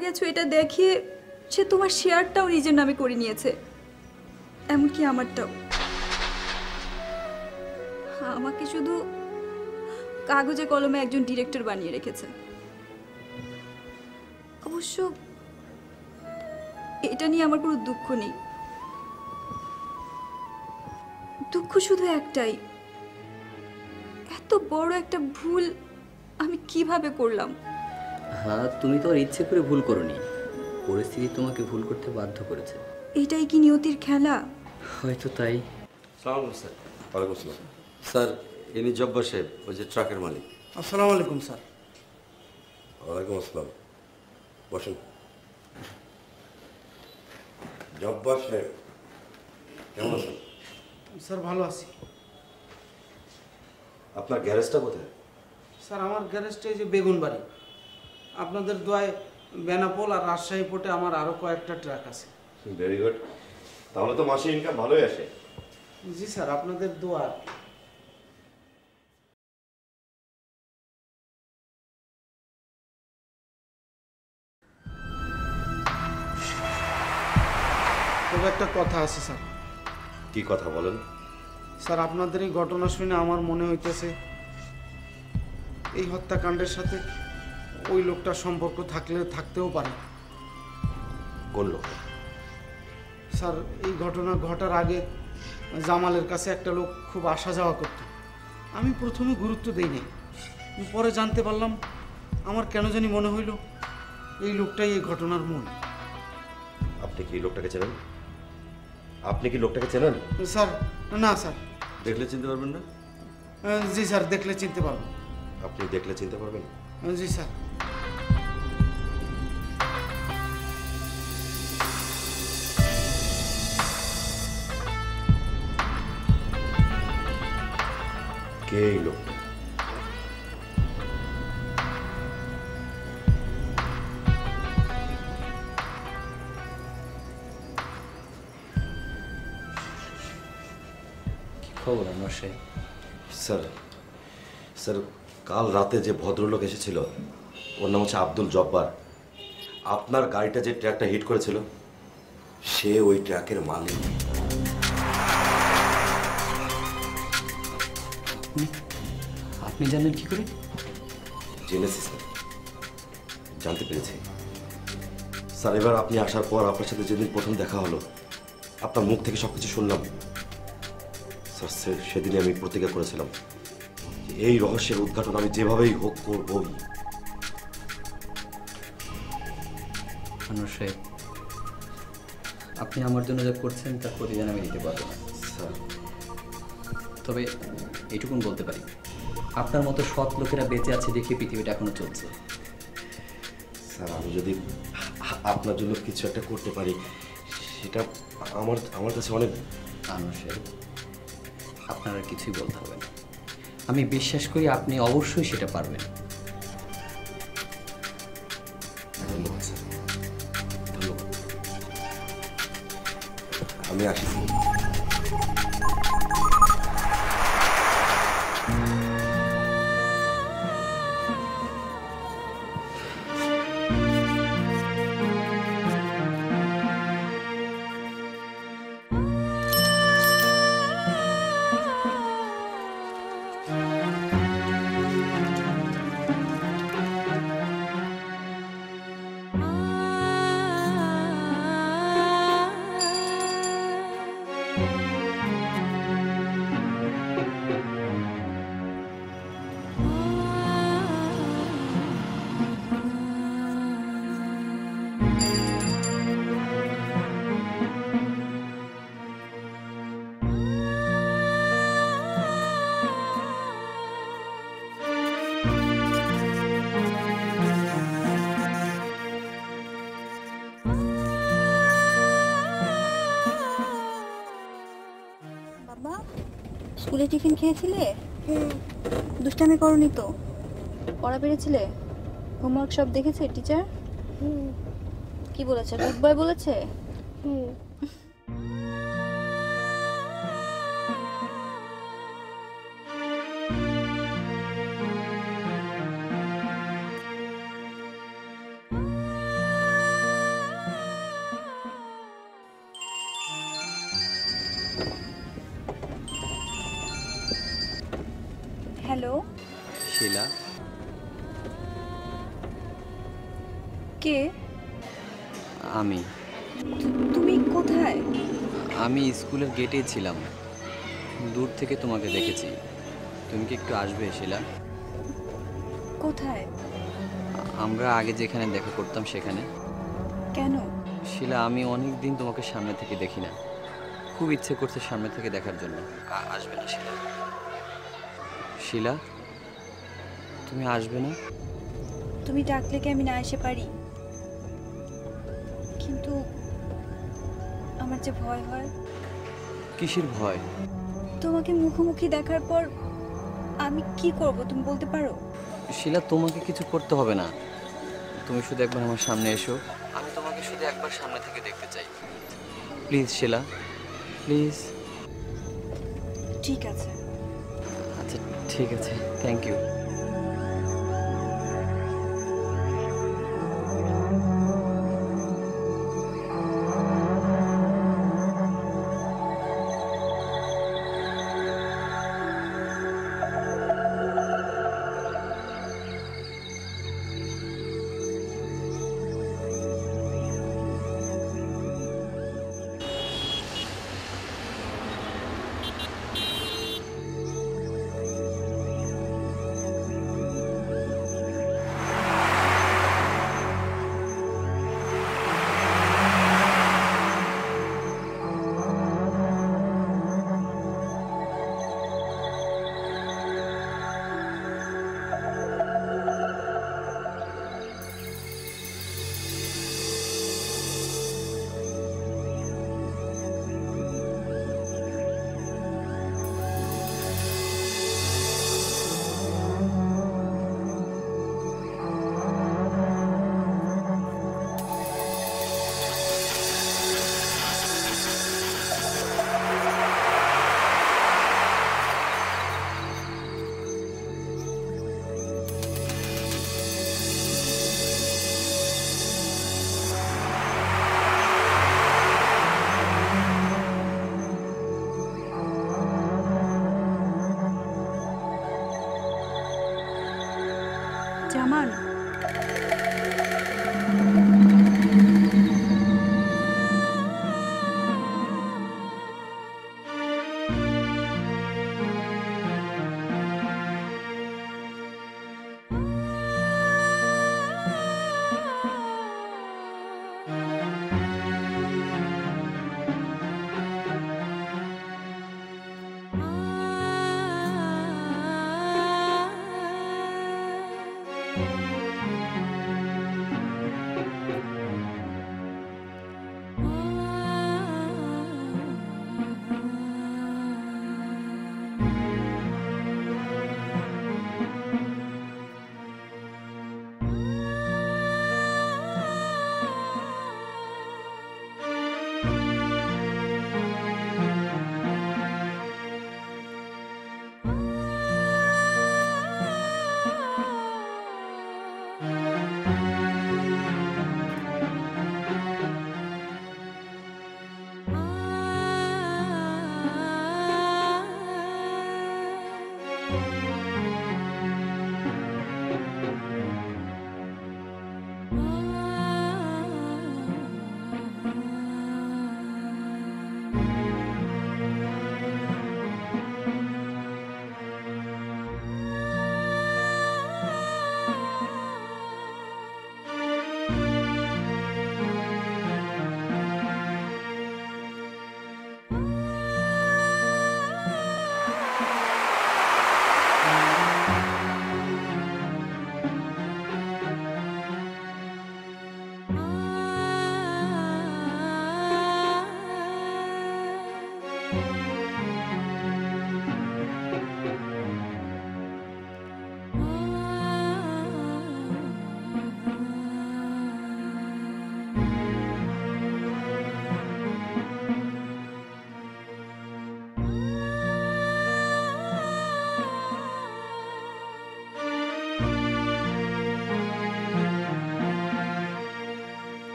গেছো এটা দেখিয়ে সে তোমার শেয়ারটাও নিজের নামে করে নিয়েছে, এমনকি আমারটাও। আমাকে শুধু কাগজে কলমে একজন ডিরেক্টর বানিয়ে রেখেছে। অবশ্য এটা নিয়ে আমার কোনো দুঃখ নেই। দুঃখ শুধু একটাই, এত বড় একটা ভুল আমি কিভাবে করলাম। হ্যাঁ, তুমি তো আর ইচ্ছে করে ভুল করোনি, পরিস্থিতি তোমাকে ভুল করতে বাধ্য করেছে। এটাই কি নিয়তির খেলা? হয়তো তাই। সালাম স্যার। ওয়ালাইকুম আসসালাম স্যার। ইনি জব্বার সাহেব, ওই যে ট্রাকের মালিক। আসসালামু আলাইকুম স্যার। ওয়ালাইকুম আসসালাম, বসুন। জব্বার সাহেব, কেমন আছেন? স্যার ভালো আছি। আপনার গ্যারেজটা কোথায়? স্যার আমার গ্যারেজটা এই যে বেগুনবাড়ি। আপনাদের দোয়ায় বেনাপোল আর রাজশাহী পোর্টে আমার আরও কয়েকটা ট্রাক আছে। ভেরি গুড, তাহলে তো মাসে ইনকাম ভালোই আসে। জি স্যার, আপনাদের দোয়া। তবে একটা কথা আছে স্যার। কি কথা বলেন? স্যার আপনাদের এই ঘটনা শুনে আমার মনে হইতেছে এই হত্যাকাণ্ডের সাথে ওই লোকটার সম্পর্ক থাকতেও পারে। কোন লোক? স্যার এই ঘটনা ঘটার আগে জামালের কাছে একটা লোক খুব আসা যাওয়া করত। আমি প্রথমে গুরুত্ব দেই নাই, পরে জানতে পারলাম, আমার কেন জানি মনে হইল এই লোকটাই এই ঘটনার মূল। আপনি কি লোকটাকে চেনেন? আপনি কি লোকটাকে চেনেন? স্যার না স্যার। দেখলে চিনতে পারবেন না? জি স্যার, দেখলে চিনতে পারবো। আপনি দেখলে চিনতে পারবেন? জি স্যার। কে এই লোকটা? কি খবর আমার সাহেব? স্যার স্যার, কাল রাতে যে ভদ্রলোক এসেছিল ওর নাম হচ্ছে আব্দুল জব্বার। আপনার গাড়িটা যে ট্রাকটা হিট করেছিল সে ওই ট্রাকের মালিক। আপনি জানেন কি করে? জেনেছি স্যার, জানতে পেরেছি স্যার। এবার আপনি আসার পর আপনার সাথে যেদিন প্রথম দেখা হলো, আপনার মুখ থেকে সবকিছু শুনলাম স্যার, সেদিনই আমি প্রতিজ্ঞা করেছিলাম এই রহস্যের উদ্ঘাটন আমি যেভাবেই হোক করবই। আনোয়ার সাহেব, আপনি আমার জন্য যা করছেন তার প্রতিদান আমি দিতে পারবো না স্যার। তবে এইটুকুন বলতে পারি, আপনার মতো সৎ লোকেরা বেঁচে আছে দেখে পৃথিবীটা এখনো চলছে। স্যার, আমি যদি আপনার জন্য কিছু একটা করতে পারি সেটা আমার কাছে অনেক। আনোয়ার সাহেব, আপনার আর কিছুই বলতে হবে না। আমি বিশ্বাস করি আপনি অবশ্যই সেটা পারবেন। ধন্যবাদ স্যার, ধন্যবাদ। আমি আসি। স্কুলে টিফিন খেয়েছিলে? দুষ্টামি করনি তো? পড়া পেরেছিলে? হোমওয়ার্ক সব দেখেছে টিচার? কি বলেছে? গুড বয় বলেছে? হ্যালো, শিলা, কে? আমি তুমি কোথায়? আমি স্কুলের গেটেই ছিলাম, দূর থেকে তোমাকে দেখেছি। তুমি কি একটু আসবে শিলা? কোথায়? আমরা আগে যেখানে দেখা করতাম সেখানে। কেন? শিলা, আমি অনেক দিন তোমাকে সামনে থেকে দেখি না, খুব ইচ্ছে করছে সামনে থেকে দেখার জন্য। আসবে না শিলা? শিলা, তুমি আসবে না? তুমি ডাকলে কি আমি না এসে পারি? কিন্তু আমার যে ভয় হয়। কিসের ভয়? তোমাকে মুখোমুখি দেখার পর আমি কি করব তুমি বলতে পারো? শিলা, তোমাকে কিছু করতে হবে না, তুমি শুধু একবার আমার সামনে এসো। আমি তোমাকে শুধু একবার সামনে থেকে দেখতে চাই। Please Shila, please. ঠিক আছে। আচ্ছা ঠিক আছে, থ্যাংক ইউ।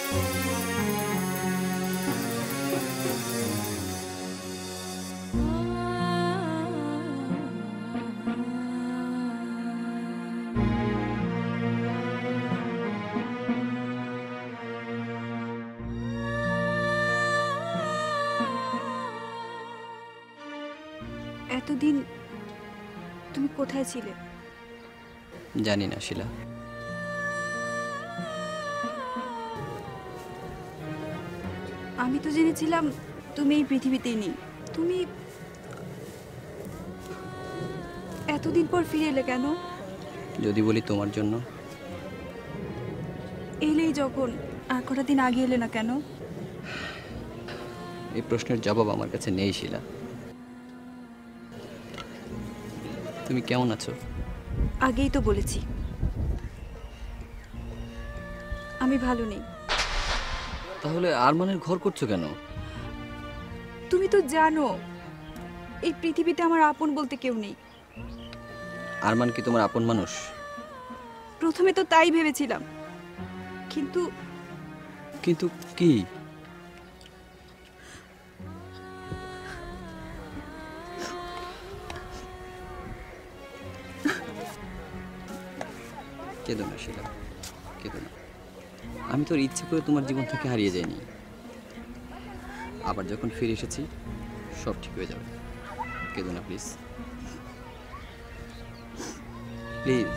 এতদিন তুমি কোথায় ছিলে? জানি না শিলা। আমি তো জেনেছিলাম তুমি এই পৃথিবীতেই নেই। তুমি এতদিন পর ফিরে এলে কেন? যদি বলি তোমার জন্য। এলেই যখন, আর কটা দিন আগে এলে না কেন? এই প্রশ্নের জবাব আমার কাছে নেই শিলা। তুমি কেমন আছো? আগেই তো বলেছি আমি ভালো নেই। তাহলে আরমানের ঘর করছো কেন? তুমি তো জানো এই পৃথিবীতে আমার আপন বলতে কেউ নেই। আরমান কি তোমার আপন মানুষ? প্রথমে তো তাই ভেবেছিলাম, কিন্তু কিন্তু কি? কেঁদো না শিলা, কেঁদো না। আমি তোর ইচ্ছে করে তোমার জীবন থেকে হারিয়ে যাইনি। আবার যখন ফিরে এসেছি সব ঠিক হয়ে যাবে। কেঁদো না প্লিজ, প্লিজ।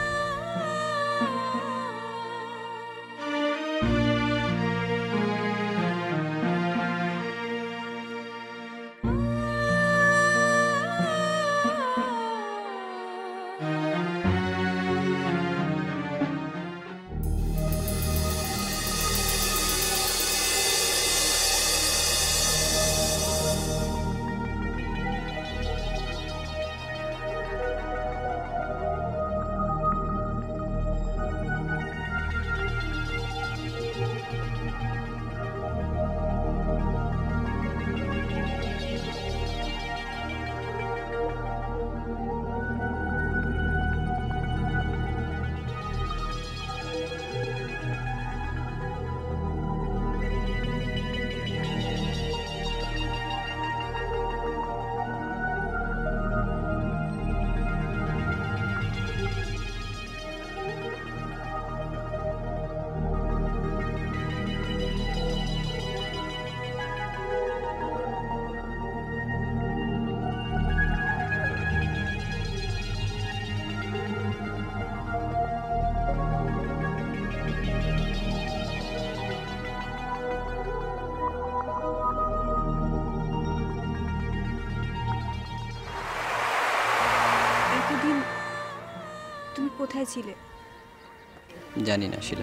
এতদিন তুমি কোথায় ছিলে? জানি না শিলা।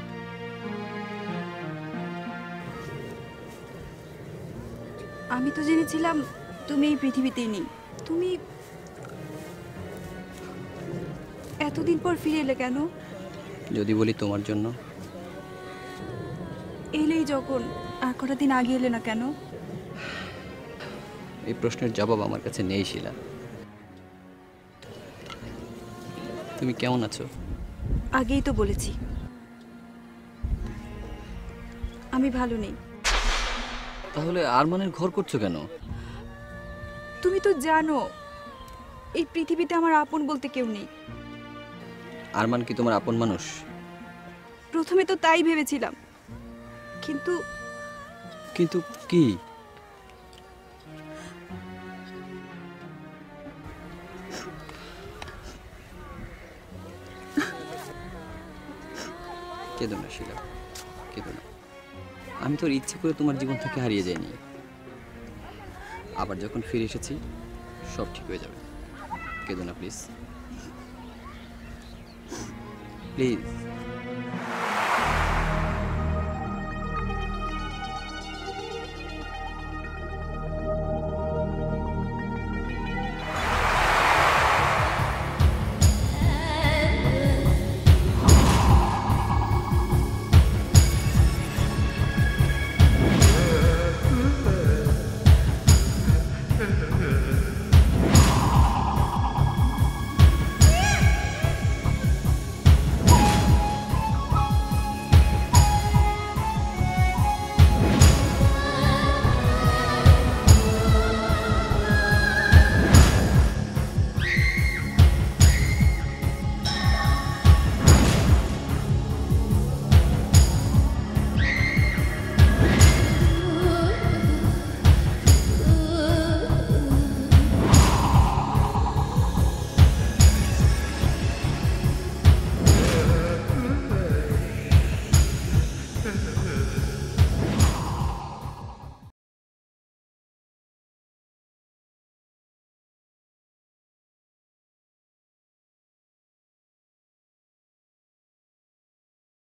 আমি তো জেনেছিলাম তুমি এই পৃথিবীতেই নেই। তুমি এতদিন পর ফিরে এলে কেন? যদি বলি তোমার জন্য। এলেই যখন, আর কটা দিন আগে এলে না কেন? এই প্রশ্নের জবাব আমার কাছে নেই শিলা। তুমি কেমন আছো? আগেই তো বলেছি আমি ভালো নেই। তাহলে আরমানের ঘর করছো কেন? তুমি তো জানো এই পৃথিবীতে আমার আপন বলতে কেউ নেই। আরমান কি তোমার আপন মানুষ? প্রথমে তো তাই ভেবেছিলাম, কিন্তু কিন্তু কি? কেঁদো না শিলা, কেঁদো না। আমি তোর ইচ্ছে করে তোমার জীবন থেকে হারিয়ে যাইনি। আবার যখন ফিরে এসেছি সব ঠিক হয়ে যাবে। কেঁদো না প্লিজ, প্লিজ।